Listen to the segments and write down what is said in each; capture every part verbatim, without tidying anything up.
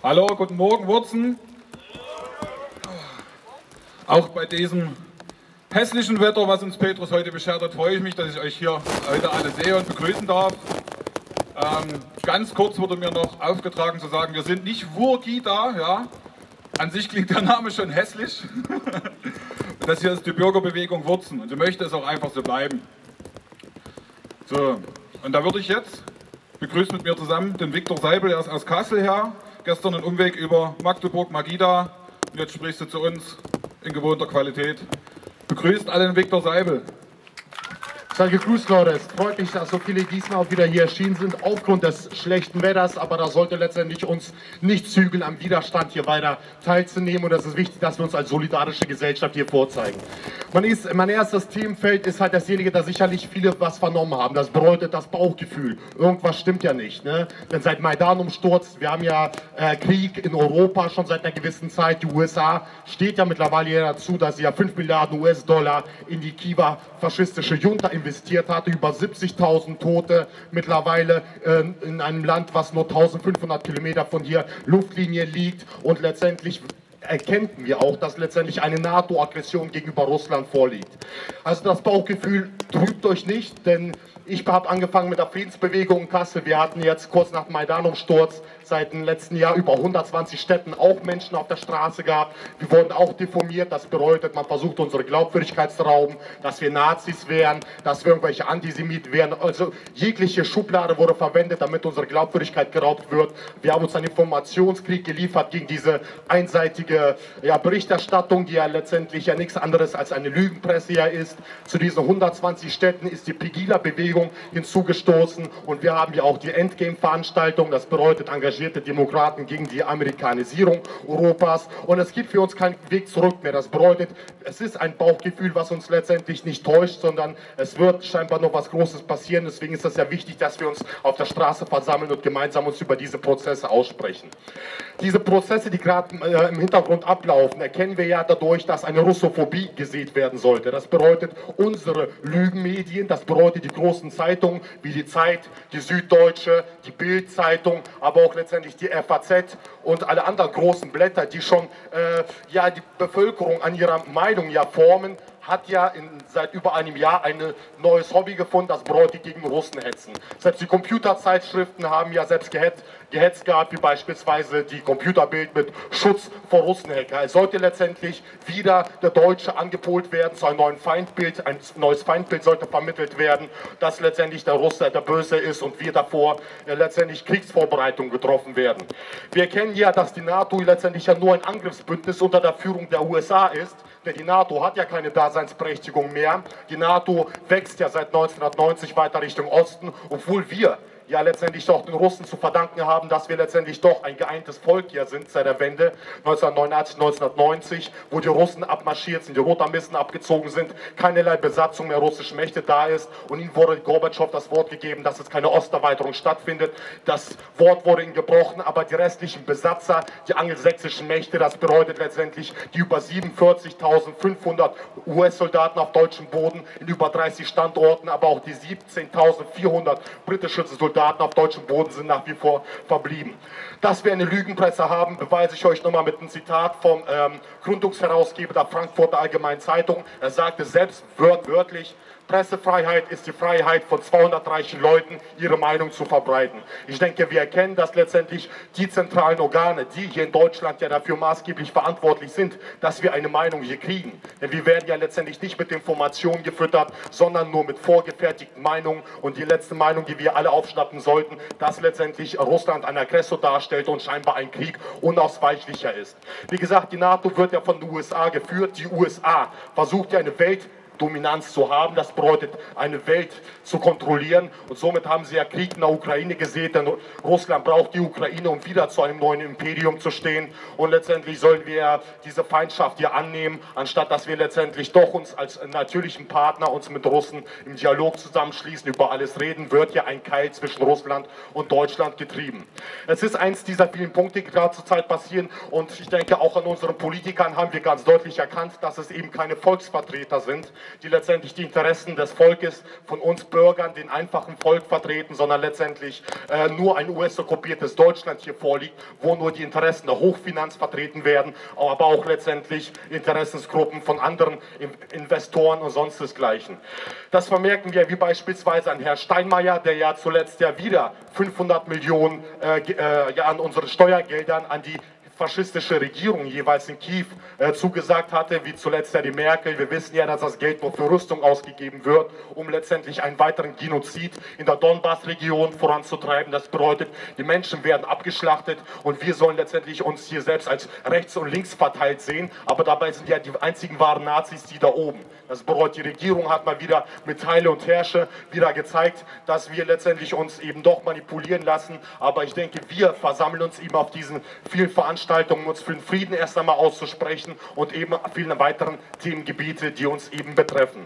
Hallo, guten Morgen, Wurzen. Auch bei diesem hässlichen Wetter, was uns Petrus heute beschert hat, freue ich mich, dass ich euch hier heute alle sehe und begrüßen darf. Ähm, ganz kurz wurde mir noch aufgetragen zu sagen, wir sind nicht Wurgida, ja. An sich klingt der Name schon hässlich. Das hier ist die Bürgerbewegung Wurzen und ich möchte es auch einfach so bleiben. So, und da würde ich jetzt, begrüßt mit mir zusammen den Viktor Seibel, er ist aus Kassel her, gestern einen Umweg über Magdeburg, Magida, und jetzt sprichst du zu uns in gewohnter Qualität. Begrüßt alle den Viktor Seibel. Sei gegrüßt, Leute. Es freut mich, dass so viele diesmal auch wieder hier erschienen sind, aufgrund des schlechten Wetters, aber da sollte letztendlich uns nicht zügeln, am Widerstand hier weiter teilzunehmen, und es ist wichtig, dass wir uns als solidarische Gesellschaft hier vorzeigen. Mein, ist, mein erstes Themenfeld ist halt dasjenige, da sicherlich viele was vernommen haben. Das bedeutet das Bauchgefühl. Irgendwas stimmt ja nicht, ne? Denn seit Maidan-Umsturz, wir haben ja äh, Krieg in Europa schon seit einer gewissen Zeit. Die U S A steht ja mittlerweile ja dazu, dass sie ja fünf Milliarden U S-Dollar in die Kiewer faschistische Junta investiert hatte, über siebzigtausend Tote mittlerweile äh, in einem Land, was nur eintausendfünfhundert Kilometer von hier Luftlinie liegt, und letztendlich erkennen wir auch, dass letztendlich eine NATO-Aggression gegenüber Russland vorliegt. Also das Bauchgefühl trübt euch nicht, denn ich habe angefangen mit der Friedensbewegung in Kassel. Wir hatten jetzt kurz nach dem Maidan-Umsturz seit dem letzten Jahr über hundertzwanzig Städten auch Menschen auf der Straße gehabt. Wir wurden auch diffamiert. Das bedeutet, man versucht unsere Glaubwürdigkeit zu rauben, dass wir Nazis wären, dass wir irgendwelche Antisemiten wären. Also jegliche Schublade wurde verwendet, damit unsere Glaubwürdigkeit geraubt wird. Wir haben uns einen Informationskrieg geliefert gegen diese einseitige ja, Berichterstattung, die ja letztendlich ja nichts anderes als eine Lügenpresse ja ist. Zu diesen hundertzwanzig Städten ist die Pegida-Bewegung hinzugestoßen, und wir haben ja auch die Endgame-Veranstaltung. Das bedeutet engagiert Demokraten gegen die Amerikanisierung Europas, und es gibt für uns keinen Weg zurück mehr. Das bedeutet, es ist ein Bauchgefühl, was uns letztendlich nicht täuscht, sondern es wird scheinbar noch was Großes passieren. Deswegen ist es ja wichtig, dass wir uns auf der Straße versammeln und gemeinsam uns über diese Prozesse aussprechen. Diese Prozesse, die gerade äh, im Hintergrund ablaufen, erkennen wir ja dadurch, dass eine Russophobie gesät werden sollte. Das bedeutet, unsere Lügenmedien, das bedeutet die großen Zeitungen wie die Zeit, die Süddeutsche, die Bild-Zeitung, aber auch letztendlich die F A Z und alle anderen großen Blätter, die schon äh, ja, die Bevölkerung an ihrer Meinung ja formen, hat ja in, seit über einem Jahr ein neues Hobby gefunden, das bedeutet gegen Russen hetzen. Selbst die Computerzeitschriften haben ja selbst gehetzt, gehetzt gehabt, wie beispielsweise die Computerbild mit Schutz vor Russenhacker. Es sollte letztendlich wieder der Deutsche angepolt werden zu einem neuen Feindbild. Ein neues Feindbild sollte vermittelt werden, dass letztendlich der Russe der Böse ist und wir davor äh, letztendlich Kriegsvorbereitungen getroffen werden. Wir erkennen ja, dass die NATO letztendlich ja nur ein Angriffsbündnis unter der Führung der U S A ist. Denn die NATO hat ja keine Daseinsberechtigung mehr. Die NATO wächst ja seit neunzehnhundertneunzig weiter Richtung Osten, obwohl wir ja letztendlich doch den Russen zu verdanken haben, dass wir letztendlich doch ein geeintes Volk hier sind seit der Wende neunzehnhundertneunundachtzig, neunzehnhundertneunzig, wo die Russen abmarschiert sind, die Rotarmisten abgezogen sind, keinerlei Besatzung mehr russischer Mächte da ist, und ihnen wurde Gorbatschow das Wort gegeben, dass jetzt keine Osterweiterung stattfindet. Das Wort wurde ihnen gebrochen, aber die restlichen Besatzer, die angelsächsischen Mächte, das bedeutet letztendlich die über siebenundvierzigtausendfünfhundert U S-Soldaten auf deutschem Boden in über dreißig Standorten, aber auch die siebzehntausendvierhundert britische Soldaten auf deutschem Boden sind nach wie vor verblieben. Dass wir eine Lügenpresse haben, beweise ich euch nochmal mit einem Zitat vom ähm, Gründungsherausgeber der Frankfurter Allgemeinen Zeitung. Er sagte selbst wörtlich: Pressefreiheit ist die Freiheit von zweihundert reichen Leuten, ihre Meinung zu verbreiten. Ich denke, wir erkennen, dass letztendlich die zentralen Organe, die hier in Deutschland ja dafür maßgeblich verantwortlich sind, dass wir eine Meinung hier kriegen. Denn wir werden ja letztendlich nicht mit Informationen gefüttert, sondern nur mit vorgefertigten Meinungen. Und die letzte Meinung, die wir alle aufschnappen sollten, dass letztendlich Russland ein Aggressor darstellt und scheinbar ein Krieg unausweichlicher ist. Wie gesagt, die NATO wird ja von den U S A geführt. Die U S A versucht ja eine Welt Dominanz zu haben, das bedeutet eine Welt zu kontrollieren, und somit haben sie ja Krieg in der Ukraine gesehen, denn Russland braucht die Ukraine, um wieder zu einem neuen Imperium zu stehen, und letztendlich sollen wir diese Feindschaft hier annehmen, anstatt dass wir letztendlich doch uns als natürlichen Partner uns mit Russen im Dialog zusammenschließen, über alles reden, wird ja ein Keil zwischen Russland und Deutschland getrieben. Es ist eins dieser vielen Punkte, die gerade zur Zeit passieren, und ich denke, auch an unseren Politikern haben wir ganz deutlich erkannt, dass es eben keine Volksvertreter sind, die letztendlich die Interessen des Volkes von uns Bürgern, den einfachen Volk vertreten, sondern letztendlich äh, nur ein U S-okkupiertes Deutschland hier vorliegt, wo nur die Interessen der Hochfinanz vertreten werden, aber auch letztendlich Interessensgruppen von anderen Investoren und sonst desgleichen. Das vermerken wir wie beispielsweise an Herrn Steinmeier, der ja zuletzt ja wieder fünfhundert Millionen äh, äh, ja, an unsere Steuergeldern an die faschistische Regierung jeweils in Kiew äh, zugesagt hatte, wie zuletzt ja die Merkel. Wir wissen ja, dass das Geld nur für Rüstung ausgegeben wird, um letztendlich einen weiteren Genozid in der Donbass-Region voranzutreiben. Das bedeutet, die Menschen werden abgeschlachtet und wir sollen letztendlich uns hier selbst als rechts und links verteilt sehen, aber dabei sind ja die einzigen wahren Nazis die da oben. Das bedeutet, die Regierung hat mal wieder mit Teile und Herrsche wieder gezeigt, dass wir letztendlich uns eben doch manipulieren lassen, aber ich denke, wir versammeln uns eben auf diesen vielen Veranstaltungen, um uns für den Frieden erst einmal auszusprechen und eben vielen weiteren Themengebiete, die uns eben betreffen.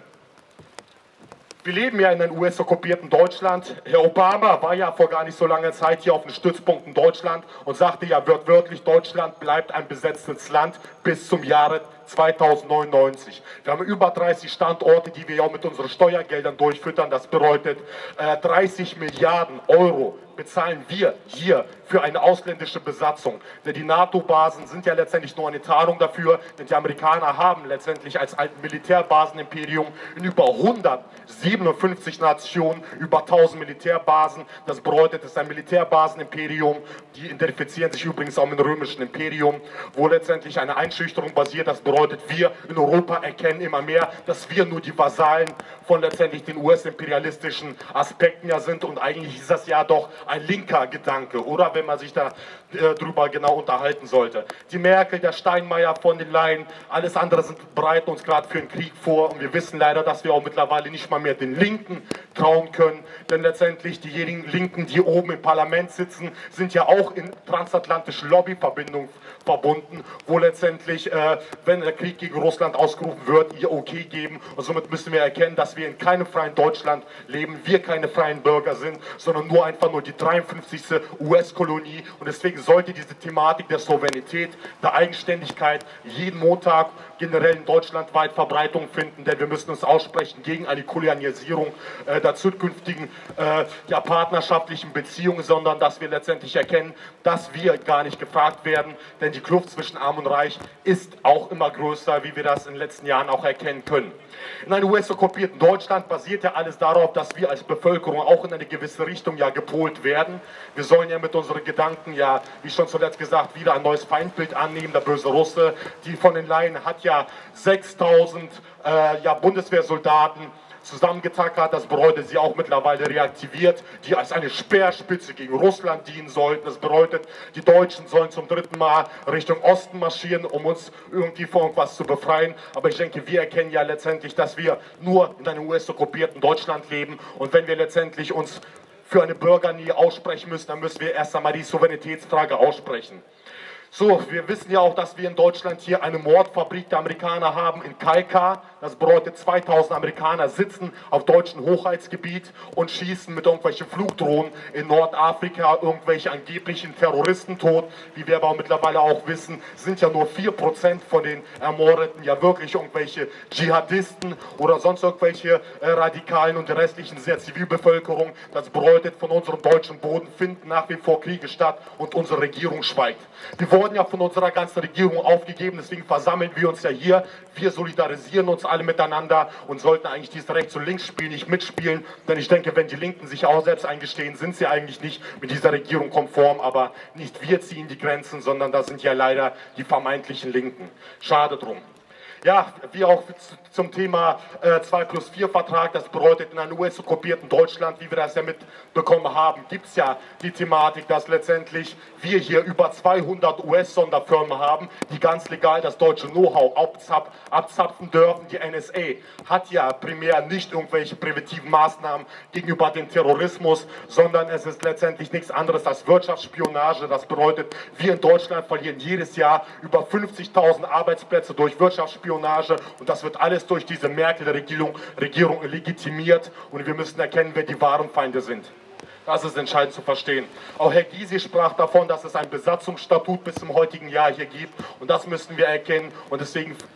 Wir leben ja in einem U S-okkupierten Deutschland. Herr Obama war ja vor gar nicht so langer Zeit hier auf den Stützpunkten Deutschland und sagte ja wörtlich, Deutschland bleibt ein besetztes Land bis zum Jahre zweitausendneunundneunzig. Wir haben über dreißig Standorte, die wir ja mit unseren Steuergeldern durchfüttern. Das bedeutet äh, dreißig Milliarden Euro bezahlen wir hier für eine ausländische Besatzung. Denn die NATO-Basen sind ja letztendlich nur eine Tarnung dafür, denn die Amerikaner haben letztendlich als alten Militärbasen-Imperium in über hundertsiebenundfünfzig Nationen über tausend Militärbasen. Das bedeutet, es ist ein Militärbasen-Imperium, die identifizieren sich übrigens auch mit dem römischen Imperium, wo letztendlich eine Einschüchterung basiert. Das bedeutet, wir in Europa erkennen immer mehr, dass wir nur die Vasallen von letztendlich den U S-imperialistischen Aspekten ja sind und eigentlich ist das ja doch ein linker Gedanke, oder wenn man sich da äh, drüber genau unterhalten sollte. Die Merkel, der Steinmeier, von den Leyen, alles andere sind bereiten uns gerade für einen Krieg vor und wir wissen leider, dass wir auch mittlerweile nicht mal mehr den Linken trauen können, denn letztendlich diejenigen Linken, die oben im Parlament sitzen, sind ja auch in transatlantischen Lobbyverbindungen verbunden, wo letztendlich, äh, wenn der Krieg gegen Russland ausgerufen wird, ihr Okay geben und somit müssen wir erkennen, dass wir in keinem freien Deutschland leben, wir keine freien Bürger sind, sondern nur einfach nur die dreiundfünfzigste U S-Kolonie und deswegen sollte diese Thematik der Souveränität, der Eigenständigkeit jeden Montag generell in Deutschland weit Verbreitung finden, denn wir müssen uns aussprechen gegen eine Kolonialisierung äh, der zukünftigen äh, ja, partnerschaftlichen Beziehungen, sondern dass wir letztendlich erkennen, dass wir gar nicht gefragt werden, denn die Kluft zwischen Arm und Reich ist auch immer größer, wie wir das in den letzten Jahren auch erkennen können. In einem U S-okkupierten Deutschland basiert ja alles darauf, dass wir als Bevölkerung auch in eine gewisse Richtung ja gepolt werden. Wir sollen ja mit unseren Gedanken ja, wie schon zuletzt gesagt, wieder ein neues Feindbild annehmen. Der böse Russe, die von den Leyen hat ja sechstausend äh, ja, Bundeswehrsoldaten zusammengetackert, das bedeutet, sie auch mittlerweile reaktiviert, die als eine Speerspitze gegen Russland dienen sollten. Das bedeutet, die Deutschen sollen zum dritten Mal Richtung Osten marschieren, um uns irgendwie vor irgendwas zu befreien. Aber ich denke, wir erkennen ja letztendlich, dass wir nur in einem U S-okkupierten Deutschland leben und wenn wir letztendlich uns für eine Bürgernähe aussprechen müssen, dann müssen wir erst einmal die Souveränitätsfrage aussprechen. So, wir wissen ja auch, dass wir in Deutschland hier eine Mordfabrik der Amerikaner haben in Kalkar. Das bedeutet, zweitausend Amerikaner sitzen auf deutschem Hoheitsgebiet und schießen mit irgendwelchen Flugdrohnen in Nordafrika irgendwelche angeblichen Terroristen tot. Wie wir aber auch mittlerweile auch wissen, sind ja nur vier Prozent von den Ermordeten ja wirklich irgendwelche Dschihadisten oder sonst irgendwelche äh, Radikalen und die restlichen sehr Zivilbevölkerung. Das bedeutet, von unserem deutschen Boden finden nach wie vor Kriege statt und unsere Regierung schweigt. Wir wurden ja von unserer ganzen Regierung aufgegeben, deswegen versammeln wir uns ja hier. Wir solidarisieren uns alle miteinander und sollten eigentlich dieses Rechts- und Linksspiel nicht mitspielen, denn ich denke, wenn die Linken sich auch selbst eingestehen, sind sie eigentlich nicht mit dieser Regierung konform, aber nicht wir ziehen die Grenzen, sondern das sind ja leider die vermeintlichen Linken. Schade drum. Ja, wie auch zum Thema äh, zwei plus vier Vertrag, das bedeutet in einem U S-okkupierten Deutschland, wie wir das ja mitbekommen haben, gibt es ja die Thematik, dass letztendlich wir hier über zweihundert U S-Sonderfirmen haben, die ganz legal das deutsche Know-how abzap abzapfen dürfen. Die N S A hat ja primär nicht irgendwelche präventiven Maßnahmen gegenüber dem Terrorismus, sondern es ist letztendlich nichts anderes als Wirtschaftsspionage. Das bedeutet, wir in Deutschland verlieren jedes Jahr über fünfzigtausend Arbeitsplätze durch Wirtschaftsspionage. Und das wird alles durch diese Merkel-Regierung Regierung legitimiert und wir müssen erkennen, wer die wahren Feinde sind. Das ist entscheidend zu verstehen. Auch Herr Gysi sprach davon, dass es ein Besatzungsstatut bis zum heutigen Jahr hier gibt und das müssen wir erkennen und deswegen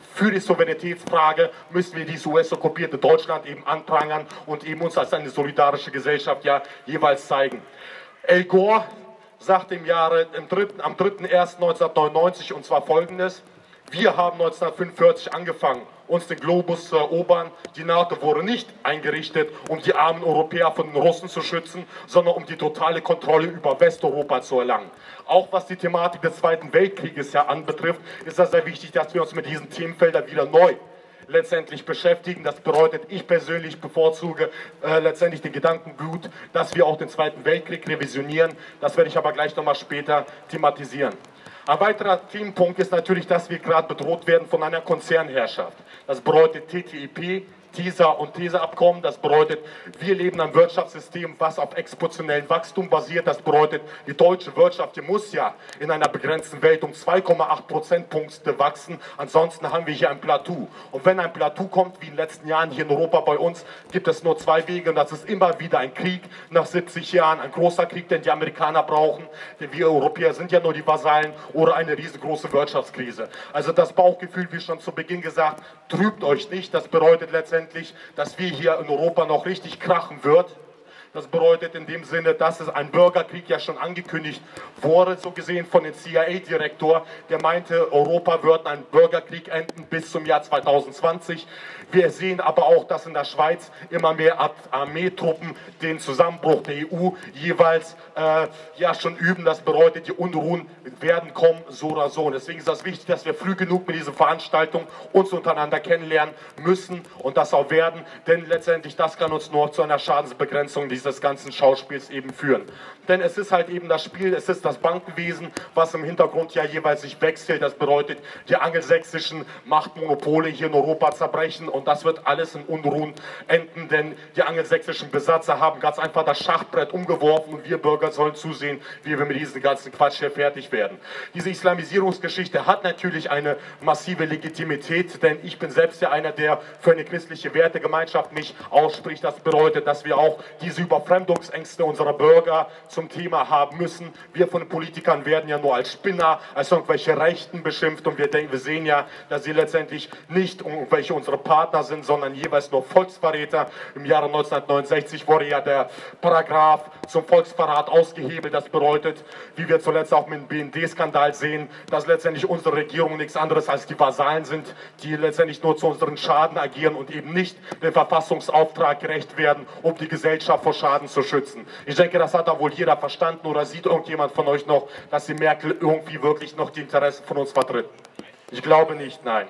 für die Souveränitätsfrage müssen wir dieses U S-okkupierte Deutschland eben anprangern und eben uns als eine solidarische Gesellschaft ja jeweils zeigen. Al Gore sagte im Jahre, im dritten, am dritter ersten neunzehnhundertneunundneunzig und zwar Folgendes: Wir haben neunzehnhundertfünfundvierzig angefangen, uns den Globus zu erobern. Die NATO wurde nicht eingerichtet, um die armen Europäer von den Russen zu schützen, sondern um die totale Kontrolle über Westeuropa zu erlangen. Auch was die Thematik des Zweiten Weltkrieges ja anbetrifft, ist es sehr wichtig, dass wir uns mit diesen Themenfeldern wieder neu letztendlich beschäftigen. Das bedeutet, ich persönlich bevorzuge äh, letztendlich den Gedankengut, dass wir auch den Zweiten Weltkrieg revisionieren. Das werde ich aber gleich nochmal später thematisieren. Ein weiterer Themenpunkt ist natürlich, dass wir gerade bedroht werden von einer Konzernherrschaft. Das bedeutet T T I P, TISA und TESA-Abkommen. Das bedeutet, wir leben in einem Wirtschaftssystem, was auf exponentiellem Wachstum basiert. Das bedeutet, die deutsche Wirtschaft, die muss ja in einer begrenzten Welt um zwei Komma acht Prozentpunkte wachsen. Ansonsten haben wir hier ein Plateau. Und wenn ein Plateau kommt, wie in den letzten Jahren hier in Europa bei uns, gibt es nur zwei Wege. Und das ist immer wieder ein Krieg nach siebzig Jahren, ein großer Krieg, den die Amerikaner brauchen. Denn wir Europäer sind ja nur die Vasallen, oder eine riesengroße Wirtschaftskrise. Also das Bauchgefühl, wie schon zu Beginn gesagt, trübt euch nicht. Das bedeutet letztendlich, dass wir hier in Europa noch richtig krachen wird. Das bedeutet in dem Sinne, dass es ein Bürgerkrieg ja schon angekündigt wurde, so gesehen von dem C I A-Direktor, der meinte, Europa wird ein Bürgerkrieg enden bis zum Jahr zweitausendzwanzig. Wir sehen aber auch, dass in der Schweiz immer mehr Armeetruppen den Zusammenbruch der E U jeweils äh, ja schon üben. Das bedeutet, die Unruhen werden kommen, so oder so. Und deswegen ist das wichtig, dass wir früh genug mit dieser Veranstaltung uns untereinander kennenlernen müssen und das auch werden, denn letztendlich das kann uns nur zu einer Schadensbegrenzung dieses ganzen Schauspiels eben führen. Denn es ist halt eben das Spiel, es ist das Bankenwesen, was im Hintergrund ja jeweils sich wechselt. Das bedeutet, die angelsächsischen Machtmonopole hier in Europa zerbrechen und das wird alles in Unruhen enden, denn die angelsächsischen Besatzer haben ganz einfach das Schachbrett umgeworfen und wir Bürger sollen zusehen, wie wir mit diesem ganzen Quatsch hier fertig werden. Diese Islamisierungsgeschichte hat natürlich eine massive Legitimität, denn ich bin selbst ja einer, der für eine christliche Wertegemeinschaft mich ausspricht. Das bedeutet, dass wir auch diese Überfremdungsängste unserer Bürger zum Thema haben müssen. Wir von den Politikern werden ja nur als Spinner, als irgendwelche Rechten beschimpft und wir denken, wir sehen ja, dass sie letztendlich nicht irgendwelche unsere Partner sind, sondern jeweils nur Volksverräter. Im Jahre neunzehnhundertneunundsechzig wurde ja der Paragraph zum Volksverrat ausgehebelt. Das bedeutet, wie wir zuletzt auch mit dem B N D-Skandal sehen, dass letztendlich unsere Regierungen nichts anderes als die Vasallen sind, die letztendlich nur zu unseren Schaden agieren und eben nicht dem Verfassungsauftrag gerecht werden, um die Gesellschaft vor Schaden zu schützen. Ich denke, das hat da wohl jeder verstanden, oder sieht irgendjemand von euch noch, dass die Merkel irgendwie wirklich noch die Interessen von uns vertritt? Ich glaube nicht, nein.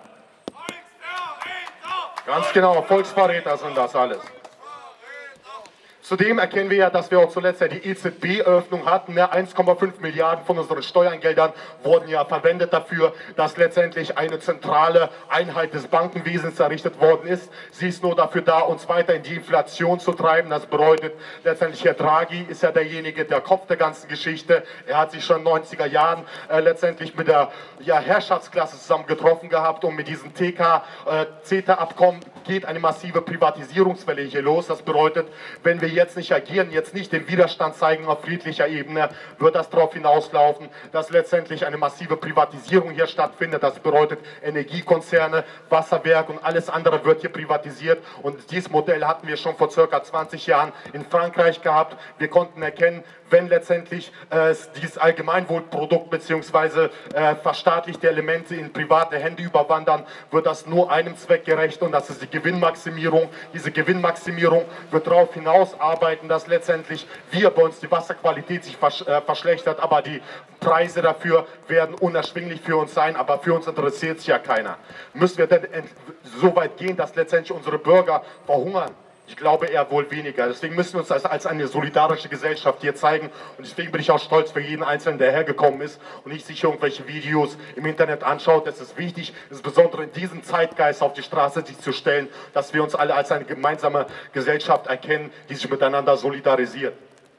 Ganz genau, Volksverräter sind das alles. Zudem erkennen wir ja, dass wir auch zuletzt ja die E Z B-Eröffnung hatten. Ne? eins Komma fünf Milliarden von unseren Steuergeldern wurden ja verwendet dafür, dass letztendlich eine zentrale Einheit des Bankenwesens errichtet worden ist. Sie ist nur dafür da, uns weiter in die Inflation zu treiben. Das bedeutet letztendlich, Herr Draghi ist ja derjenige, der Kopf der ganzen Geschichte. Er hat sich schon in den neunziger Jahren äh, letztendlich mit der ja, Herrschaftsklasse zusammen getroffen gehabt und mit diesem T K, äh, CETA-Abkommen geht eine massive Privatisierungswelle hier los. Das bedeutet, wenn wir jetzt nicht agieren, jetzt nicht den Widerstand zeigen auf friedlicher Ebene, wird das darauf hinauslaufen, dass letztendlich eine massive Privatisierung hier stattfindet. Das bedeutet, Energiekonzerne, Wasserwerk und alles andere wird hier privatisiert. Und dieses Modell hatten wir schon vor circa zwanzig Jahren in Frankreich gehabt. Wir konnten erkennen, wenn letztendlich äh, dieses Allgemeinwohlprodukt bzw. Äh, verstaatlichte Elemente in private Hände überwandern, wird das nur einem Zweck gerecht und das ist die Gewinnmaximierung. Diese Gewinnmaximierung wird darauf hinaus arbeiten, dass letztendlich wir bei uns die Wasserqualität sich versch äh, verschlechtert, aber die Preise dafür werden unerschwinglich für uns sein, aber für uns interessiert es ja keiner. Müssen wir denn so weit gehen, dass letztendlich unsere Bürger verhungern? Ich glaube eher wohl weniger. Deswegen müssen wir uns als, als eine solidarische Gesellschaft hier zeigen. Und deswegen bin ich auch stolz für jeden Einzelnen, der hergekommen ist und nicht sich irgendwelche Videos im Internet anschaut. Es ist wichtig, insbesondere in diesem Zeitgeist auf die Straße sich zu stellen, dass wir uns alle als eine gemeinsame Gesellschaft erkennen, die sich miteinander solidarisiert.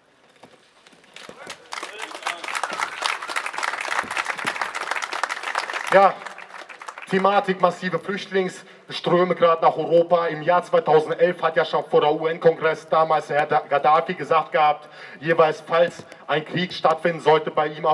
Ja, Thematik massive Flüchtlingsströme gerade nach Europa. Im Jahr zweitausendelf hat ja schon vor der U N-Kongress damals Herr Gaddafi gesagt gehabt, jeweils falls ein Krieg stattfinden sollte bei ihm auf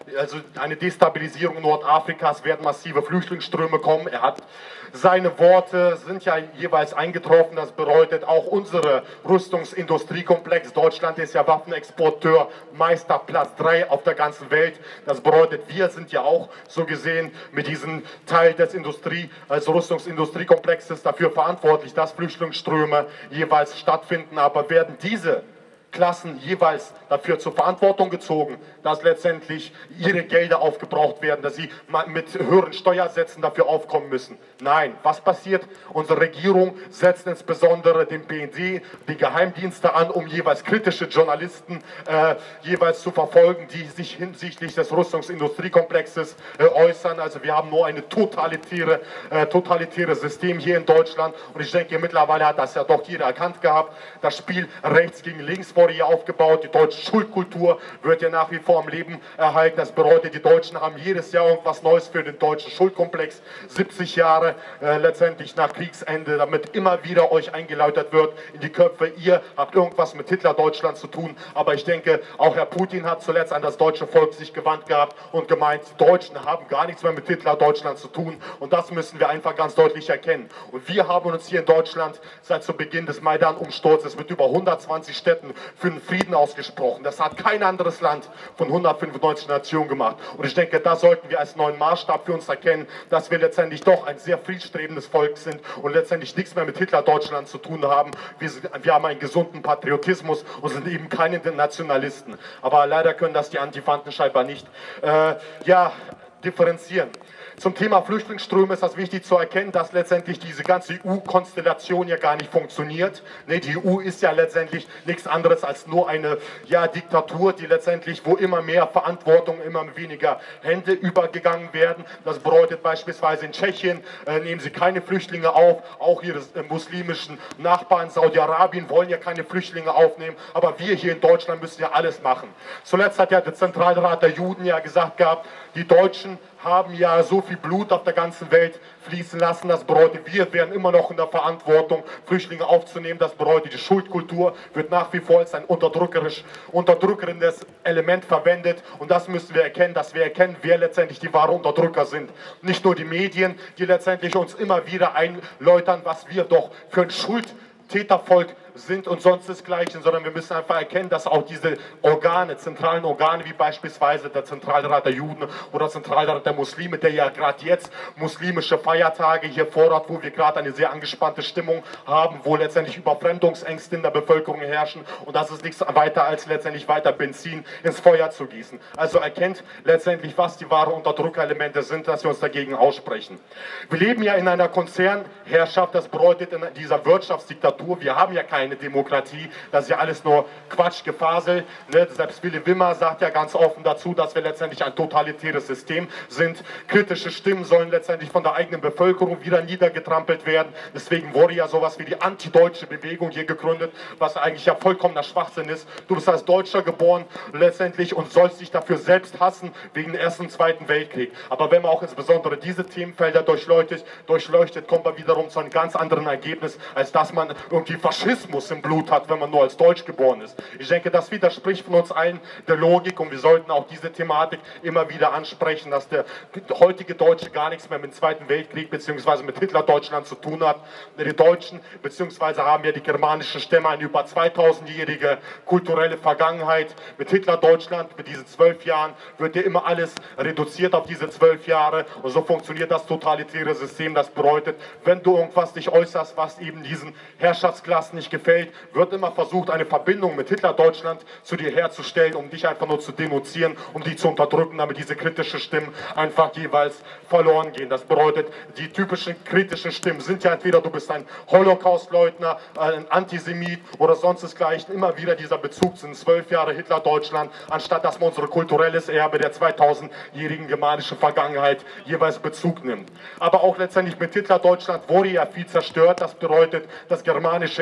also eine Destabilisierung Nordafrikas, werden massive Flüchtlingsströme kommen. Er hat seine Worte sind ja jeweils eingetroffen. Das bedeutet auch unsere Rüstungsindustriekomplex. Deutschland ist ja Waffenexporteur, Meister Platz drei auf der ganzen Welt. Das bedeutet, wir sind ja auch so gesehen mit diesem Teil des Industrie, also Rüstungsindustriekomplexes dafür verantwortlich, dass Flüchtlingsströme jeweils stattfinden. Aber werden diese Klassen jeweils dafür zur Verantwortung gezogen, dass letztendlich ihre Gelder aufgebraucht werden, dass sie mit höheren Steuersätzen dafür aufkommen müssen? Nein, was passiert? Unsere Regierung setzt insbesondere den B N D, die Geheimdienste an, um jeweils kritische Journalisten äh, jeweils zu verfolgen, die sich hinsichtlich des Rüstungsindustriekomplexes äh, äußern. Also wir haben nur eine totalitäre, äh, totalitäre System hier in Deutschland und ich denke, mittlerweile hat das ja doch jeder erkannt gehabt. Das Spiel rechts gegen links wurde hier aufgebaut, die deutsche Schuldkultur wird ja nach wie vor am Leben erhalten. Das bedeutet, die Deutschen haben jedes Jahr irgendwas Neues für den deutschen Schuldkomplex, siebzig Jahre äh, letztendlich nach Kriegsende, damit immer wieder euch eingeläutert wird in die Köpfe, ihr habt irgendwas mit Hitler-Deutschland zu tun. Aber ich denke, auch Herr Putin hat zuletzt an das deutsche Volk sich gewandt gehabt und gemeint, die Deutschen haben gar nichts mehr mit Hitler-Deutschland zu tun und das müssen wir einfach ganz deutlich erkennen. Und wir haben uns hier in Deutschland seit zu Beginn des Maidan-Umsturzes mit über hundertzwanzig Städten für den Frieden ausgesprochen. Das hat kein anderes Land von hundertfünfundneunzig Nationen gemacht. Und ich denke, da sollten wir als neuen Maßstab für uns erkennen, dass wir letztendlich doch ein sehr friedstrebendes Volk sind und letztendlich nichts mehr mit Hitler-Deutschland zu tun haben. Wir, sind, wir haben einen gesunden Patriotismus und sind eben keine Nationalisten. Aber leider können das die Antifanten scheinbar nicht äh, ja, differenzieren. Zum Thema Flüchtlingsströme ist das wichtig zu erkennen, dass letztendlich diese ganze E U-Konstellation ja gar nicht funktioniert. Nee, die E U ist ja letztendlich nichts anderes als nur eine ja, Diktatur, die letztendlich, wo immer mehr Verantwortung, immer weniger Hände übergegangen werden. Das bedeutet beispielsweise in Tschechien äh, nehmen sie keine Flüchtlinge auf, auch ihre äh, muslimischen Nachbarn Saudi-Arabien wollen ja keine Flüchtlinge aufnehmen, aber wir hier in Deutschland müssen ja alles machen. Zuletzt hat ja der Zentralrat der Juden ja gesagt gehabt, die Deutschen haben ja so viel Blut auf der ganzen Welt fließen lassen. Das bedeutet, wir wären immer noch in der Verantwortung, Flüchtlinge aufzunehmen. Das bedeutet, die Schuldkultur wird nach wie vor als ein unterdrückerisch, unterdrückendes Element verwendet. Und das müssen wir erkennen, dass wir erkennen, wer letztendlich die wahren Unterdrücker sind. Nicht nur die Medien, die letztendlich uns immer wieder einläutern, was wir doch für ein Schuldtätervolk sind und sonst desgleichen, sondern wir müssen einfach erkennen, dass auch diese Organe, zentralen Organe, wie beispielsweise der Zentralrat der Juden oder Zentralrat der Muslime, der ja gerade jetzt muslimische Feiertage hier fordert, wo wir gerade eine sehr angespannte Stimmung haben, wo letztendlich Überfremdungsängste in der Bevölkerung herrschen und das ist nichts weiter als letztendlich weiter Benzin ins Feuer zu gießen. Also erkennt letztendlich, was die wahren Unterdrückerelemente sind, dass wir uns dagegen aussprechen. Wir leben ja in einer Konzernherrschaft, das bedeutet in dieser Wirtschaftsdiktatur, wir haben ja keine Demokratie, das ist ja alles nur Quatsch, Gefasel. Ne? Selbst Willy Wimmer sagt ja ganz offen dazu, dass wir letztendlich ein totalitäres System sind. Kritische Stimmen sollen letztendlich von der eigenen Bevölkerung wieder niedergetrampelt werden. Deswegen wurde ja sowas wie die antideutsche Bewegung hier gegründet, was eigentlich ja vollkommener Schwachsinn ist. Du bist als Deutscher geboren letztendlich und sollst dich dafür selbst hassen wegen dem Ersten und Zweiten Weltkrieg. Aber wenn man auch insbesondere diese Themenfelder durchleuchtet, durchleuchtet, kommt man wiederum zu einem ganz anderen Ergebnis, als dass man irgendwie Faschismus im Blut hat, wenn man nur als Deutsch geboren ist. Ich denke, das widerspricht von uns allen der Logik und wir sollten auch diese Thematik immer wieder ansprechen, dass der heutige Deutsche gar nichts mehr mit dem Zweiten Weltkrieg bzw. mit Hitler-Deutschland zu tun hat. Die Deutschen bzw. haben ja die germanischen Stämme eine über zweitausendjährige kulturelle Vergangenheit. Mit Hitler-Deutschland, mit diesen zwölf Jahren, wird ja immer alles reduziert auf diese zwölf Jahre und so funktioniert das totalitäre System. Das bedeutet, wenn du irgendwas nicht äußerst, was eben diesen Herrschaftsklassen nicht gefällt, wird immer versucht, eine Verbindung mit Hitler-Deutschland zu dir herzustellen, um dich einfach nur zu denunzieren, um dich zu unterdrücken, damit diese kritischen Stimmen einfach jeweils verloren gehen. Das bedeutet, die typischen kritischen Stimmen sind ja entweder du bist ein Holocaust-Leugner, ein Antisemit oder sonst desgleichen. Immer wieder dieser Bezug zu den zwölf Jahre Hitler-Deutschland, anstatt dass man unser kulturelles Erbe der zweitausendjährigen germanischen Vergangenheit jeweils Bezug nimmt. Aber auch letztendlich mit Hitler-Deutschland wurde ja viel zerstört. Das bedeutet, das germanische Erbe wurde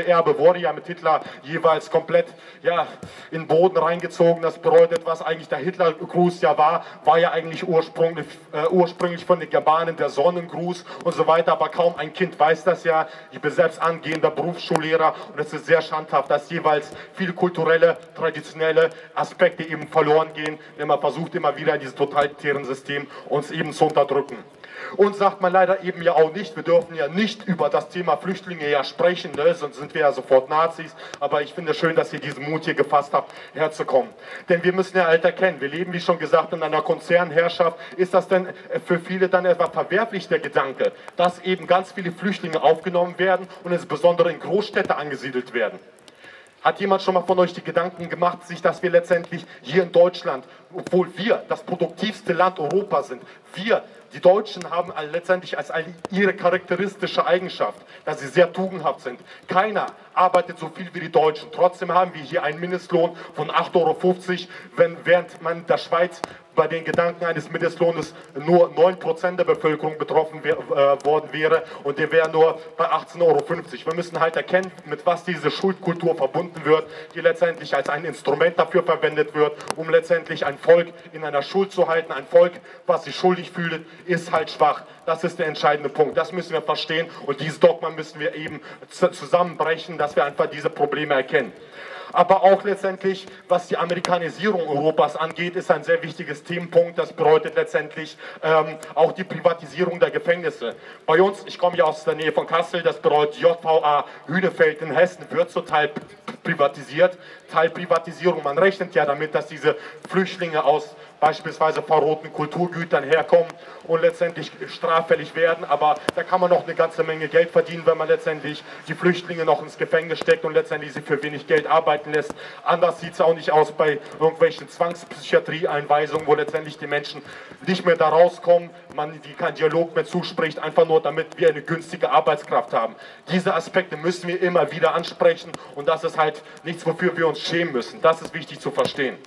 Moria mit Hitler jeweils komplett ja, in den Boden reingezogen. Das bedeutet, was eigentlich der Hitlergruß ja war, war ja eigentlich ursprünglich, äh, ursprünglich von den Germanen der Sonnengruß und so weiter, aber kaum ein Kind weiß das ja. Ich bin selbst angehender Berufsschullehrer und es ist sehr schandhaft, dass jeweils viele kulturelle, traditionelle Aspekte eben verloren gehen, wenn man versucht immer wieder in diesem totalitären System uns eben zu unterdrücken. Und sagt man leider eben ja auch nicht, wir dürfen ja nicht über das Thema Flüchtlinge ja sprechen, ne? Sonst sind wir ja sofort Nazis, aber ich finde es schön, dass ihr diesen Mut hier gefasst habt, herzukommen. Denn wir müssen ja halt erkennen, wir leben, wie schon gesagt, in einer Konzernherrschaft. Ist das denn für viele dann etwa verwerflich, der Gedanke, dass eben ganz viele Flüchtlinge aufgenommen werden und insbesondere in Großstädte angesiedelt werden? Hat jemand schon mal von euch die Gedanken gemacht, sich, dass wir letztendlich hier in Deutschland, obwohl wir das produktivste Land Europas sind, wir, die Deutschen, haben letztendlich als ihre charakteristische Eigenschaft, dass sie sehr tugendhaft sind. Keiner arbeitet so viel wie die Deutschen. Trotzdem haben wir hier einen Mindestlohn von acht Euro fünfzig, wenn, während man in der Schweiz bei den Gedanken eines Mindestlohnes nur neun Prozent der Bevölkerung betroffen wär, äh, worden wäre und der wäre nur bei achtzehn Euro fünfzig. Wir müssen halt erkennen, mit was diese Schuldkultur verbunden wird, die letztendlich als ein Instrument dafür verwendet wird, um letztendlich ein Volk in einer Schuld zu halten. Ein Volk, was sich schuldig fühlt, ist halt schwach. Das ist der entscheidende Punkt. Das müssen wir verstehen und dieses Dogma müssen wir eben zusammenbrechen, dass wir einfach diese Probleme erkennen. Aber auch letztendlich, was die Amerikanisierung Europas angeht, ist ein sehr wichtiges Themenpunkt. Das bedeutet letztendlich ähm, auch die Privatisierung der Gefängnisse. Bei uns, ich komme ja aus der Nähe von Kassel, das bedeutet J V A Hünefeld in Hessen wird zurzeit privatisiert. Teilprivatisierung, man rechnet ja damit, dass diese Flüchtlinge aus beispielsweise verrohten Kulturgütern herkommen und letztendlich straffällig werden, aber da kann man noch eine ganze Menge Geld verdienen, wenn man letztendlich die Flüchtlinge noch ins Gefängnis steckt und letztendlich sie für wenig Geld arbeiten lässt. Anders sieht es auch nicht aus bei irgendwelchen Zwangspsychiatrieeinweisungen, wo letztendlich die Menschen nicht mehr da rauskommen, man die keinen Dialog mehr zuspricht, einfach nur damit wir eine günstige Arbeitskraft haben. Diese Aspekte müssen wir immer wieder ansprechen und das ist halt nichts, wofür wir uns schämen müssen. Das ist wichtig zu verstehen.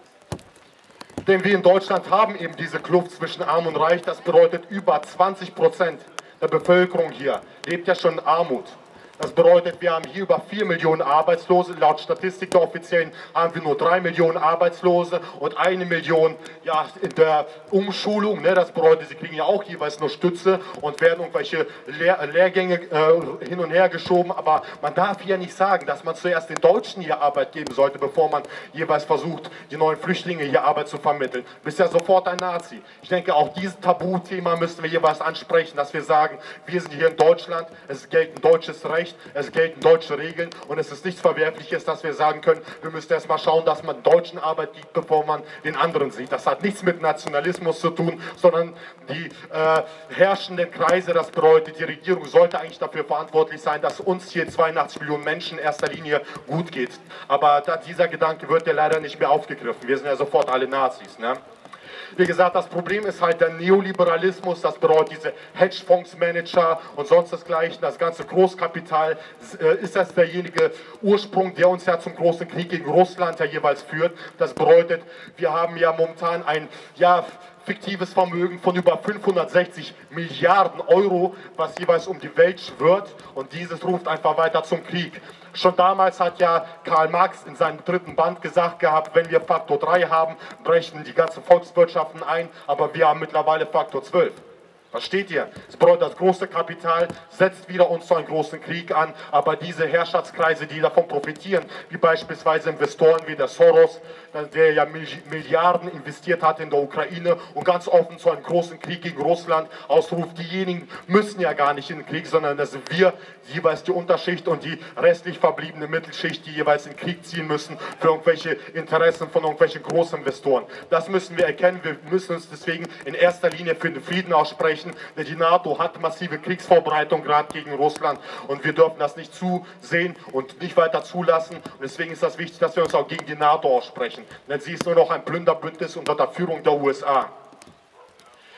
Denn wir in Deutschland haben eben diese Kluft zwischen Arm und Reich. Das bedeutet, über zwanzig Prozent der Bevölkerung hier lebt ja schon in Armut. Das bedeutet, wir haben hier über vier Millionen Arbeitslose. Laut Statistik der offiziellen haben wir nur drei Millionen Arbeitslose und eine Million ja, in der Umschulung. Ne? Das bedeutet, sie kriegen ja auch jeweils nur Stütze und werden irgendwelche Lehr Lehrgänge äh, hin und her geschoben. Aber man darf hier nicht sagen, dass man zuerst den Deutschen hier Arbeit geben sollte, bevor man jeweils versucht, die neuen Flüchtlinge hier Arbeit zu vermitteln. Du bist ja sofort ein Nazi. Ich denke, auch dieses Tabuthema müssen wir jeweils ansprechen, dass wir sagen, wir sind hier in Deutschland, es gilt ein deutsches Recht. Es gelten deutsche Regeln und es ist nichts Verwerfliches, dass wir sagen können, wir müssen erst mal schauen, dass man Deutschen Arbeit gibt, bevor man den anderen sieht. Das hat nichts mit Nationalismus zu tun, sondern die äh, herrschenden Kreise, das bedeutet, die Regierung sollte eigentlich dafür verantwortlich sein, dass uns hier zweiundachtzig Millionen Menschen in erster Linie gut geht. Aber da, dieser Gedanke wird ja leider nicht mehr aufgegriffen. Wir sind ja sofort alle Nazis, ne? Wie gesagt, das Problem ist halt der Neoliberalismus, das bedeutet diese Hedgefondsmanager und sonst desgleichen, das ganze Großkapital. Ist das derjenige Ursprung, der uns ja zum großen Krieg gegen Russland ja jeweils führt? Das bedeutet, wir haben ja momentan ein, ja, fiktives Vermögen von über fünfhundertsechzig Milliarden Euro, was jeweils um die Welt schwirrt und dieses ruft einfach weiter zum Krieg. Schon damals hat ja Karl Marx in seinem dritten Band gesagt gehabt, wenn wir Faktor drei haben, brechen die ganzen Volkswirtschaften ein, aber wir haben mittlerweile Faktor zwölf. Versteht ihr? Das bedeutet, das große Kapital setzt wieder uns zu einem großen Krieg an, aber diese Herrschaftskreise, die davon profitieren, wie beispielsweise Investoren wie der Soros, der ja Milliarden investiert hat in der Ukraine und ganz offen zu einem großen Krieg gegen Russland ausruft, diejenigen müssen ja gar nicht in den Krieg, sondern das sind wir, jeweils die Unterschicht und die restlich verbliebene Mittelschicht, die jeweils in den Krieg ziehen müssen für irgendwelche Interessen von irgendwelchen Großinvestoren. Das müssen wir erkennen, wir müssen uns deswegen in erster Linie für den Frieden aussprechen. Denn die NATO hat massive Kriegsvorbereitungen gerade gegen Russland und wir dürfen das nicht zusehen und nicht weiter zulassen. Und deswegen ist das wichtig, dass wir uns auch gegen die NATO aussprechen. Denn sie ist nur noch ein Plünderbündnis unter der Führung der U S A.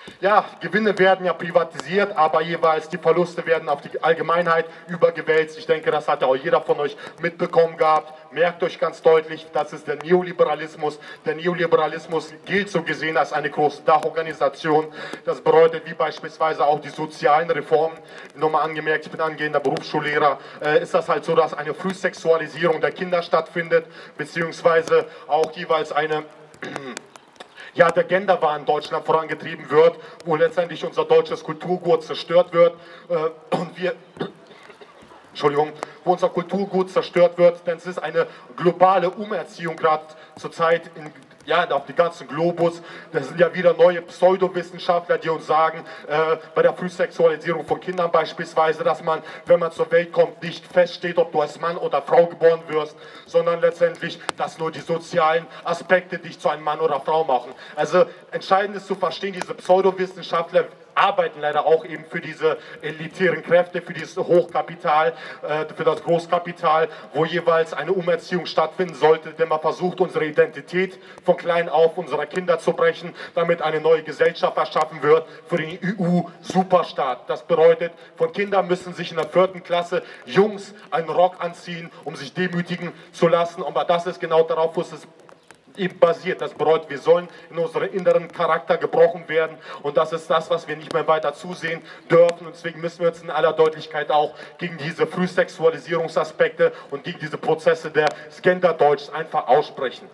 Ja, Gewinne werden ja privatisiert, aber jeweils die Verluste werden auf die Allgemeinheit übergewälzt. Ich denke, das hat ja auch jeder von euch mitbekommen gehabt. Merkt euch ganz deutlich, das ist der Neoliberalismus. Der Neoliberalismus gilt so gesehen als eine große Dachorganisation. Das bedeutet, wie beispielsweise auch die sozialen Reformen. Nochmal angemerkt, ich bin angehender Berufsschullehrer, äh, ist das halt so, dass eine Frühsexualisierung der Kinder stattfindet, beziehungsweise auch jeweils eine ja, der Genderwahn in Deutschland vorangetrieben wird, wo letztendlich unser deutsches Kulturgut zerstört wird äh, und wir, Entschuldigung, wo unser Kulturgut zerstört wird, denn es ist eine globale Umerziehung gerade zurzeit in ja, auf den ganzen Globus. Das sind ja wieder neue Pseudowissenschaftler, die uns sagen, äh, bei der Frühsexualisierung von Kindern beispielsweise, dass man, wenn man zur Welt kommt, nicht feststeht, ob du als Mann oder Frau geboren wirst, sondern letztendlich, dass nur die sozialen Aspekte dich zu einem Mann oder Frau machen. Also entscheidend ist zu verstehen, diese Pseudowissenschaftler arbeiten leider auch eben für diese elitären Kräfte, für dieses Hochkapital, äh, für das Großkapital, wo jeweils eine Umerziehung stattfinden sollte, denn man versucht, unsere Identität von klein auf unserer Kinder zu brechen, damit eine neue Gesellschaft erschaffen wird für den E U-Superstaat. Das bedeutet, von Kindern müssen sich in der vierten Klasse Jungs einen Rock anziehen, um sich demütigen zu lassen, aber das ist genau darauf, wo es eben basiert. Das bedeutet, wir sollen in unserem inneren Charakter gebrochen werden und das ist das, was wir nicht mehr weiter zusehen dürfen und deswegen müssen wir uns in aller Deutlichkeit auch gegen diese Frühsexualisierungsaspekte und gegen diese Prozesse des Genderdeutschs einfach aussprechen.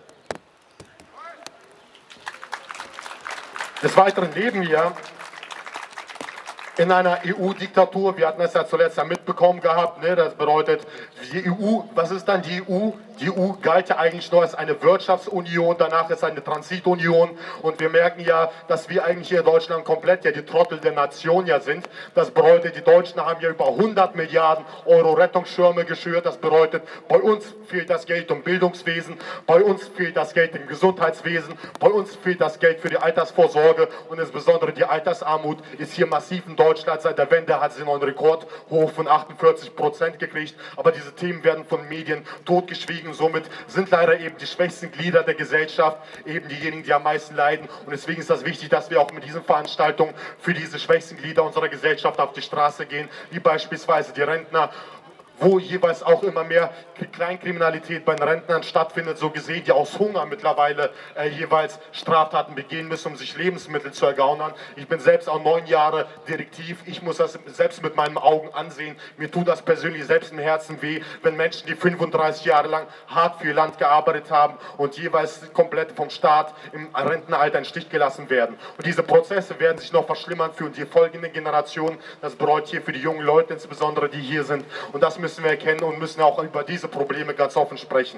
Des Weiteren leben wir in einer E U-Diktatur. Wir hatten das ja zuletzt ja mitbekommen gehabt. Ne? Das bedeutet, die E U, was ist dann die E U? Die E U galt ja eigentlich nur als eine Wirtschaftsunion, danach ist eine Transitunion und wir merken ja, dass wir eigentlich hier in Deutschland komplett ja die Trottel der Nation ja sind. Das bedeutet, die Deutschen haben ja über hundert Milliarden Euro Rettungsschirme geschürt. Das bedeutet, bei uns fehlt das Geld im Bildungswesen, bei uns fehlt das Geld im Gesundheitswesen, bei uns fehlt das Geld für die Altersvorsorge und insbesondere die Altersarmut ist hier massiv in Deutschland. Seit der Wende hat sie noch einen Rekordhoch von achtundvierzig Prozent gekriegt, aber diese Themen werden von Medien totgeschwiegen. Somit sind leider eben die schwächsten Glieder der Gesellschaft eben diejenigen, die am meisten leiden. Und deswegen ist das wichtig, dass wir auch mit diesen Veranstaltungen für diese schwächsten Glieder unserer Gesellschaft auf die Straße gehen, wie beispielsweise die Rentner, wo jeweils auch immer mehr Kleinkriminalität bei den Rentnern stattfindet, so gesehen, die aus Hunger mittlerweile äh, jeweils Straftaten begehen müssen, um sich Lebensmittel zu ergaunern. Ich bin selbst auch neun Jahre Detektiv, ich muss das selbst mit meinen Augen ansehen. Mir tut das persönlich selbst im Herzen weh, wenn Menschen, die fünfunddreißig Jahre lang hart für ihr Land gearbeitet haben und jeweils komplett vom Staat im Rentenalter in Stich gelassen werden. Und diese Prozesse werden sich noch verschlimmern für die folgenden Generationen. Das bedeutet hier für die jungen Leute insbesondere, die hier sind. Und das müssen wir erkennen und müssen auch über diese Probleme ganz offen sprechen.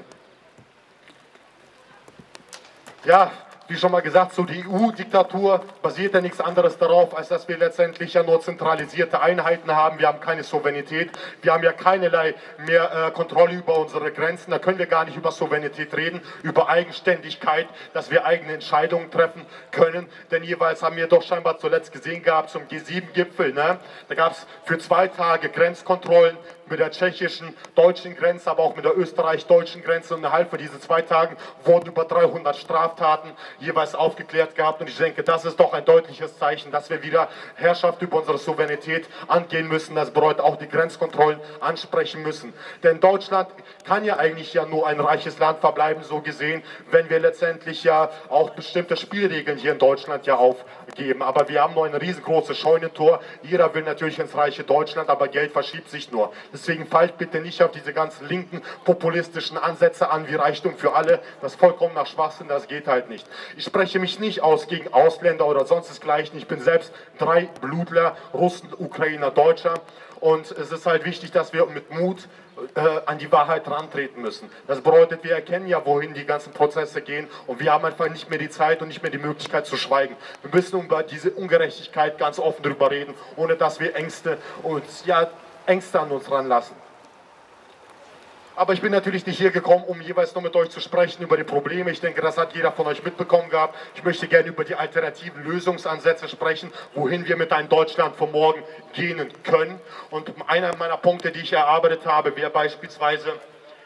Ja, wie schon mal gesagt, so die E U-Diktatur basiert ja nichts anderes darauf, als dass wir letztendlich ja nur zentralisierte Einheiten haben. Wir haben keine Souveränität, wir haben ja keinerlei mehr äh, Kontrolle über unsere Grenzen. Da können wir gar nicht über Souveränität reden, über Eigenständigkeit, dass wir eigene Entscheidungen treffen können. Denn jeweils haben wir doch scheinbar zuletzt gesehen gehabt zum G sieben Gipfel. Ne? Da gab es für zwei Tage Grenzkontrollen mit der tschechischen, deutschen Grenze, aber auch mit der österreich-deutschen Grenze. Und innerhalb von diesen zwei Tagen wurden über dreihundert Straftaten jeweils aufgeklärt gehabt. Und ich denke, das ist doch ein deutliches Zeichen, dass wir wieder Herrschaft über unsere Souveränität angehen müssen. Das bedeutet auch die Grenzkontrollen ansprechen müssen. Denn Deutschland kann ja eigentlich ja nur ein reiches Land verbleiben, so gesehen, wenn wir letztendlich ja auch bestimmte Spielregeln hier in Deutschland ja aufgeben. Aber wir haben nur ein riesengroßes Scheunentor. Jeder will natürlich ins reiche Deutschland, aber Geld verschiebt sich nur. Deswegen fallt bitte nicht auf diese ganzen linken populistischen Ansätze an, wie Reichtum für alle. Das ist vollkommen nach Schwachsinn, das geht halt nicht. Ich spreche mich nicht aus gegen Ausländer oder sonst desgleichen. Ich bin selbst drei Blutler, Russen, Ukrainer, Deutscher. Und es ist halt wichtig, dass wir mit Mut äh, an die Wahrheit herantreten müssen. Das bedeutet, wir erkennen ja, wohin die ganzen Prozesse gehen und wir haben einfach nicht mehr die Zeit und nicht mehr die Möglichkeit zu schweigen. Wir müssen über diese Ungerechtigkeit ganz offen drüber reden, ohne dass wir Ängste uns, ja, Ängste an uns ranlassen. Aber ich bin natürlich nicht hier gekommen, um jeweils nur mit euch zu sprechen über die Probleme. Ich denke, das hat jeder von euch mitbekommen gehabt. Ich möchte gerne über die alternativen Lösungsansätze sprechen, wohin wir mit einem Deutschland von morgen gehen können. Und einer meiner Punkte, die ich erarbeitet habe, wäre beispielsweise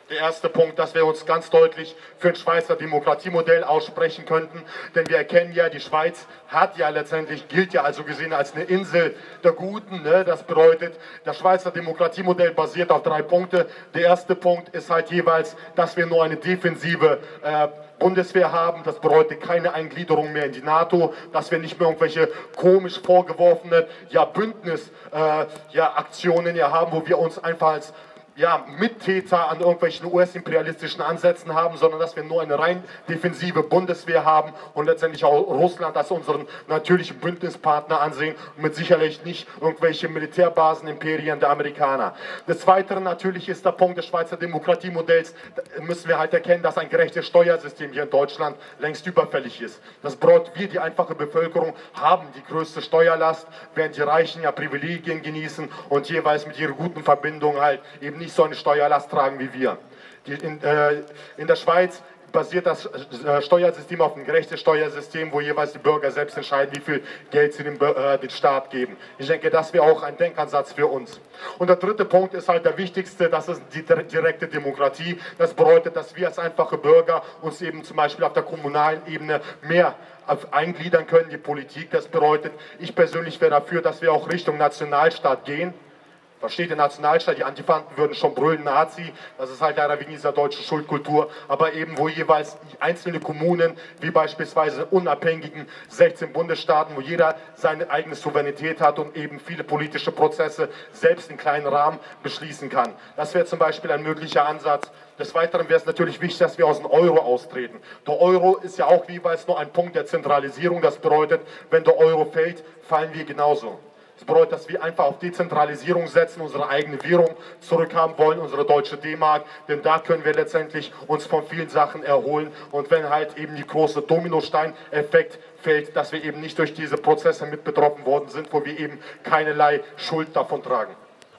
Der erste Punkt, dass wir uns ganz deutlich für ein Schweizer Demokratiemodell aussprechen könnten, denn wir erkennen ja, die Schweiz hat ja letztendlich, gilt ja also gesehen als eine Insel der Guten, ne? Das bedeutet, das Schweizer Demokratiemodell basiert auf drei Punkte. Der erste Punkt ist halt jeweils, dass wir nur eine defensive äh, Bundeswehr haben, das bedeutet keine Eingliederung mehr in die NATO, dass wir nicht mehr irgendwelche komisch vorgeworfenen ja, Bündnis, äh, ja, Aktionen ja, haben, wo wir uns einfach als ja, Mittäter an irgendwelchen U S-imperialistischen Ansätzen haben, sondern dass wir nur eine rein defensive Bundeswehr haben und letztendlich auch Russland als unseren natürlichen Bündnispartner ansehen und mit sicherlich nicht irgendwelche Militärbasen, Imperien der Amerikaner. Des Weiteren natürlich ist der Punkt des Schweizer Demokratiemodells, da müssen wir halt erkennen, dass ein gerechtes Steuersystem hier in Deutschland längst überfällig ist. Das bedeutet, wir, die einfache Bevölkerung, haben die größte Steuerlast, während die Reichen ja Privilegien genießen und jeweils mit ihren guten Verbindungen halt eben nicht so eine Steuerlast tragen wie wir. Die, in, äh, in der Schweiz basiert das äh, Steuersystem auf einem gerechten Steuersystem, wo jeweils die Bürger selbst entscheiden, wie viel Geld sie dem, äh, den Staat geben. Ich denke, das wäre auch ein Denkansatz für uns. Und der dritte Punkt ist halt der wichtigste, das ist die direkte Demokratie. Das bedeutet, dass wir als einfache Bürger uns eben zum Beispiel auf der kommunalen Ebene mehr eingliedern können, die Politik. Das bedeutet, ich persönlich wäre dafür, dass wir auch Richtung Nationalstaat gehen. Da steht der Nationalstaat, die Antifanten würden schon brüllen, Nazi, das ist halt leider wegen dieser deutschen Schuldkultur, aber eben wo jeweils einzelne Kommunen, wie beispielsweise unabhängigen sechzehn Bundesstaaten, wo jeder seine eigene Souveränität hat und eben viele politische Prozesse selbst in kleinen Rahmen beschließen kann. Das wäre zum Beispiel ein möglicher Ansatz. Des Weiteren wäre es natürlich wichtig, dass wir aus dem Euro austreten. Der Euro ist ja auch jeweils nur ein Punkt der Zentralisierung, das bedeutet, wenn der Euro fällt, fallen wir genauso. Das bedeutet, dass wir einfach auf Dezentralisierung setzen, unsere eigene Währung zurückhaben wollen, unsere deutsche D-Mark, denn da können wir letztendlich uns von vielen Sachen erholen und wenn halt eben die große Dominostein-Effekt fällt, dass wir eben nicht durch diese Prozesse mit betroffen worden sind, wo wir eben keinerlei Schuld davon tragen.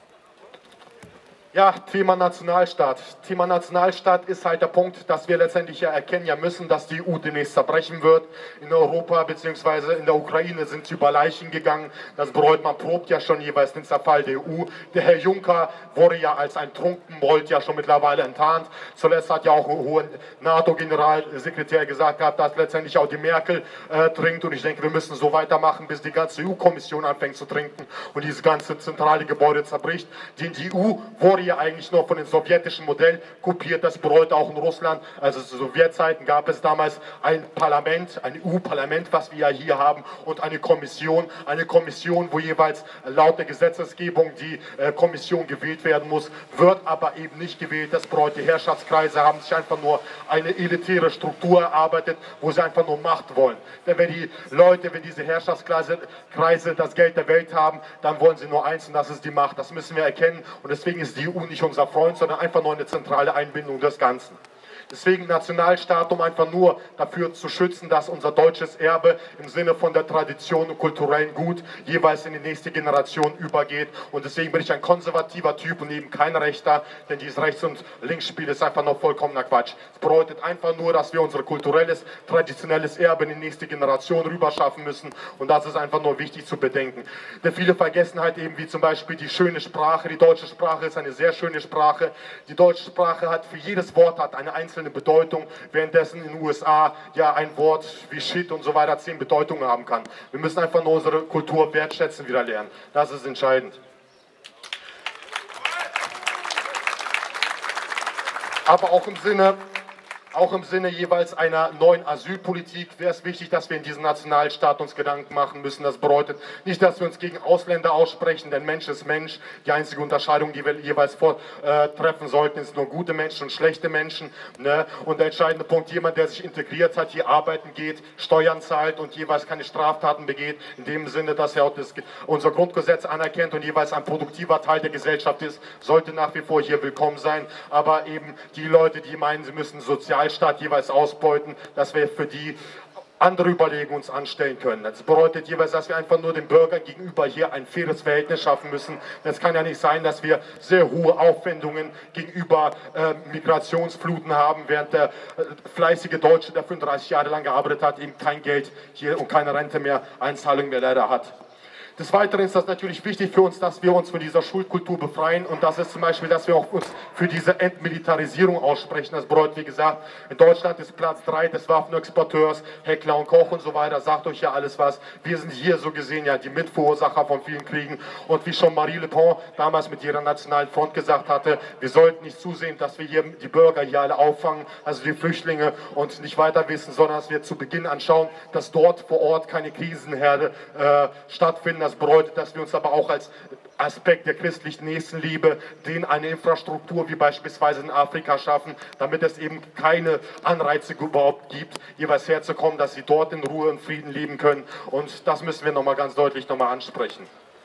Ja, Thema Nationalstaat. Thema Nationalstaat ist halt der Punkt, dass wir letztendlich ja erkennen ja müssen, dass die E U demnächst zerbrechen wird. In Europa bzw. in der Ukraine sind sie über Leichen gegangen. Das bedeutet, man probt ja schon jeweils den Zerfall der E U. Der Herr Juncker wurde ja als ein Trunkenbold ja schon mittlerweile enttarnt. Zuletzt hat ja auch ein hoher NATO-Generalsekretär gesagt gehabt, dass letztendlich auch die Merkel äh, trinkt. Und ich denke, wir müssen so weitermachen, bis die ganze E U-Kommission anfängt zu trinken und dieses ganze zentrale Gebäude zerbricht. Die, die E U wurde ja eigentlich nur von dem sowjetischen Modell kopiert, das bedeutet auch in Russland, also zu Sowjetzeiten gab es damals ein Parlament, ein E U-Parlament, was wir ja hier haben, und eine Kommission, eine Kommission, wo jeweils laut der Gesetzesgebung die äh, Kommission gewählt werden muss, wird aber eben nicht gewählt. Das bedeutet, die Herrschaftskreise haben sich einfach nur eine elitäre Struktur erarbeitet, wo sie einfach nur Macht wollen. Denn wenn die Leute, wenn diese Herrschaftskreise Kreise das Geld der Welt haben, dann wollen sie nur eins und das ist die Macht. Das müssen wir erkennen und deswegen ist die E U nicht unser Freund, sondern einfach nur eine zentrale Einbindung des Ganzen. Deswegen Nationalstaat, um einfach nur dafür zu schützen, dass unser deutsches Erbe im Sinne von der Tradition und kulturellen Gut jeweils in die nächste Generation übergeht. Und deswegen bin ich ein konservativer Typ und eben kein Rechter, denn dieses Rechts- und Linksspiel ist einfach noch vollkommener Quatsch. Es bedeutet einfach nur, dass wir unser kulturelles, traditionelles Erbe in die nächste Generation rüberschaffen müssen. Und das ist einfach nur wichtig zu bedenken. Denn viele vergessen halt eben, wie zum Beispiel die schöne Sprache. Die deutsche Sprache ist eine sehr schöne Sprache. Die deutsche Sprache hat für jedes Wort hat eine einzelne Bedeutung, währenddessen in den U S A ja ein Wort wie Shit und so weiter zehn Bedeutungen haben kann. Wir müssen einfach nur unsere Kultur wertschätzen wieder lernen. Das ist entscheidend. Aber auch im Sinne Auch im Sinne jeweils einer neuen Asylpolitik wäre es wichtig, dass wir in diesem Nationalstaat uns Gedanken machen müssen. Das bedeutet nicht, dass wir uns gegen Ausländer aussprechen, denn Mensch ist Mensch. Die einzige Unterscheidung, die wir jeweils vortreffen sollten, ist nur gute Menschen und schlechte Menschen. Ne? Und der entscheidende Punkt, jemand, der sich integriert hat, hier arbeiten geht, Steuern zahlt und jeweils keine Straftaten begeht, in dem Sinne, dass er auch das, unser Grundgesetz anerkennt und jeweils ein produktiver Teil der Gesellschaft ist, sollte nach wie vor hier willkommen sein. Aber eben die Leute, die meinen, sie müssen sozial Staat jeweils ausbeuten, dass wir für die andere Überlegungen uns anstellen können. Das bedeutet jeweils, dass wir einfach nur den Bürgern gegenüber hier ein faires Verhältnis schaffen müssen. Es kann ja nicht sein, dass wir sehr hohe Aufwendungen gegenüber äh, Migrationsfluten haben, während der äh, fleißige Deutsche, der fünfunddreißig Jahre lang gearbeitet hat, eben kein Geld hier und keine Rente mehr, Einzahlung mehr leider hat. Des Weiteren ist das natürlich wichtig für uns, dass wir uns von dieser Schuldkultur befreien und das ist zum Beispiel, dass wir auch uns für diese Entmilitarisierung aussprechen. Das bedeutet, wie gesagt, in Deutschland ist Platz drei des Waffenexporteurs, Heckler und Koch und so weiter, sagt euch ja alles was. Wir sind hier so gesehen ja die Mitverursacher von vielen Kriegen und wie schon Marie Le Pen damals mit ihrer Nationalen Front gesagt hatte, wir sollten nicht zusehen, dass wir hier die Bürger hier alle auffangen, also die Flüchtlinge und nicht weiter wissen, sondern dass wir zu Beginn anschauen, dass dort vor Ort keine Krisenherde äh, stattfinden. Das bedeutet, dass wir uns aber auch als Aspekt der christlichen Nächstenliebe, denen eine Infrastruktur wie beispielsweise in Afrika schaffen, damit es eben keine Anreize überhaupt gibt, jeweils herzukommen, dass sie dort in Ruhe und Frieden leben können. Und das müssen wir nochmal ganz deutlich nochmal ansprechen.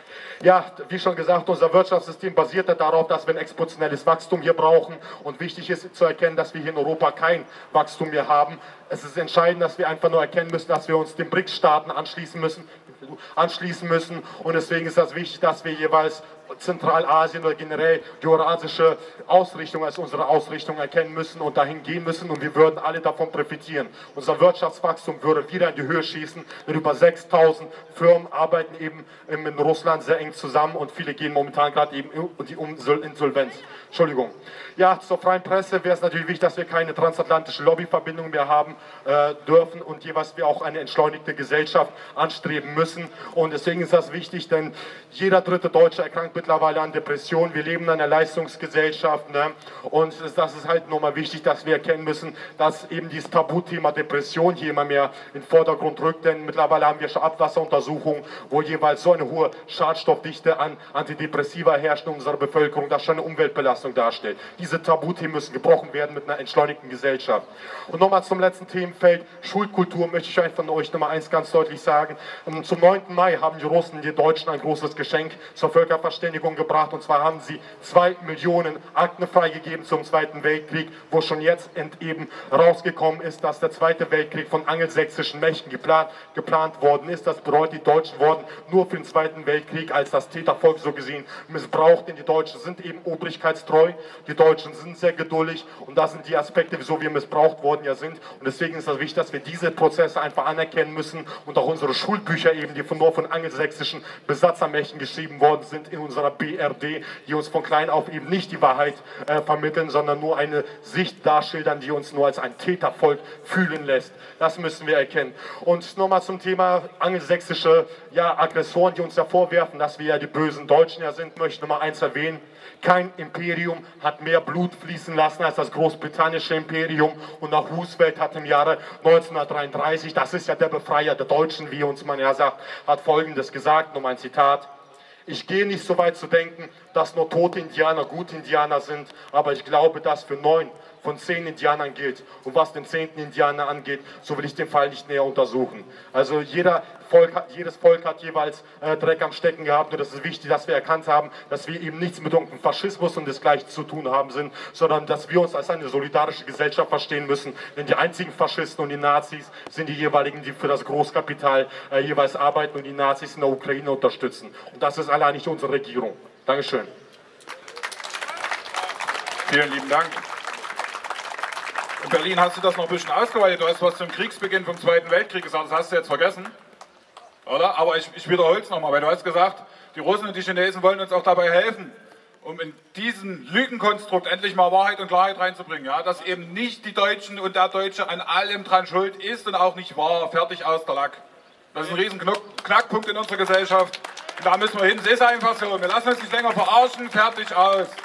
Ja, wie schon gesagt, unser Wirtschaftssystem basiert darauf, dass wir ein exponentielles Wachstum hier brauchen und wichtig ist zu erkennen, dass wir hier in Europa kein Wachstum mehr haben. Es ist entscheidend, dass wir einfach nur erkennen müssen, dass wir uns den BRICS-Staaten anschließen müssen, anschließen müssen und deswegen ist das wichtig, dass wir jeweils Zentralasien oder generell die eurasische Ausrichtung als unsere Ausrichtung erkennen müssen und dahin gehen müssen und wir würden alle davon profitieren. Unser Wirtschaftswachstum würde wieder in die Höhe schießen, denn über sechstausend Firmen arbeiten eben in Russland sehr eng zusammen und viele gehen momentan gerade eben in die Insolvenz. Entschuldigung. Ja, zur freien Presse wäre es natürlich wichtig, dass wir keine transatlantische Lobbyverbindung mehr haben äh, dürfen und jeweils wir auch eine entschleunigte Gesellschaft anstreben müssen. Und deswegen ist das wichtig, denn jeder dritte Deutsche erkrankt mittlerweile an Depressionen. Wir leben in einer Leistungsgesellschaft, ne? Und das ist halt nochmal wichtig, dass wir erkennen müssen, dass eben dieses Tabuthema Depression hier immer mehr in den Vordergrund rückt. Denn mittlerweile haben wir schon Abwasseruntersuchungen, wo jeweils so eine hohe Schadstoffdichte an Antidepressiva herrscht in unserer Bevölkerung, das schon eine Umweltbelastung darstellt. Diese Tabuthemen müssen gebrochen werden mit einer entschleunigten Gesellschaft. Und nochmal zum letzten Themenfeld, Schulkultur, möchte ich einfach von euch nochmal eins ganz deutlich sagen. Zum neunten Mai haben die Russen die Deutschen ein großes Geschenk zur Völkerverständigung gebracht. Und zwar haben sie zwei Millionen Akten freigegeben zum Zweiten Weltkrieg, wo schon jetzt eben rausgekommen ist, dass der Zweite Weltkrieg von angelsächsischen Mächten geplant, geplant worden ist. Das bedeutet, die Deutschen wurden nur für den Zweiten Weltkrieg als das Tätervolk so gesehen missbraucht, denn die Deutschen sind eben obrigkeitstreu, die Deutschen sind sehr geduldig und das sind die Aspekte, wieso wir missbraucht worden ja sind. Und deswegen ist es wichtig, dass wir diese Prozesse einfach anerkennen müssen und auch unsere Schulbücher eben, die von nur von angelsächsischen Besatzermächten geschrieben worden sind, in unserer B R D, die uns von klein auf eben nicht die Wahrheit äh, vermitteln, sondern nur eine Sicht darschildern, die uns nur als ein Tätervolk fühlen lässt. Das müssen wir erkennen. Und nochmal zum Thema angelsächsische ja, Aggressoren, die uns ja vorwerfen, dass wir ja die bösen Deutschen ja sind, möchte ich nochmal eins erwähnen. Kein Imperium hat mehr Blut fließen lassen als das großbritannische Imperium und auch Roosevelt hat im Jahre neunzehnhundertdreiunddreißig, das ist ja der Befreier der Deutschen, wie uns man ja sagt, hat Folgendes gesagt, nur ein Zitat: Ich gehe nicht so weit zu denken, dass nur tote Indianer gute Indianer sind, aber ich glaube, dass für neun von zehn Indianern gilt. Und was den zehnten Indianer angeht, so will ich den Fall nicht näher untersuchen. Also jeder Volk hat, jedes Volk hat jeweils äh, Dreck am Stecken gehabt und es ist wichtig, dass wir erkannt haben, dass wir eben nichts mit irgendeinem Faschismus und desgleichen zu tun haben sind, sondern dass wir uns als eine solidarische Gesellschaft verstehen müssen, denn die einzigen Faschisten und die Nazis sind die jeweiligen, die für das Großkapital äh, jeweils arbeiten und die Nazis in der Ukraine unterstützen. Und das ist allein nicht unsere Regierung. Dankeschön. Vielen lieben Dank. In Berlin hast du das noch ein bisschen ausgeweitet. Du hast was zum Kriegsbeginn vom Zweiten Weltkrieg gesagt, das hast du jetzt vergessen. Oder? Aber ich, ich wiederhole es nochmal, weil du hast gesagt, die Russen und die Chinesen wollen uns auch dabei helfen, um in diesen Lügenkonstrukt endlich mal Wahrheit und Klarheit reinzubringen. Ja? Dass eben nicht die Deutschen und der Deutsche an allem dran schuld ist und auch nicht wahr. Fertig aus der Lack. Das ist ein riesen Knackpunkt in unserer Gesellschaft. Und da müssen wir hin. Es ist einfach so. Wir lassen uns nicht länger verarschen. Fertig aus.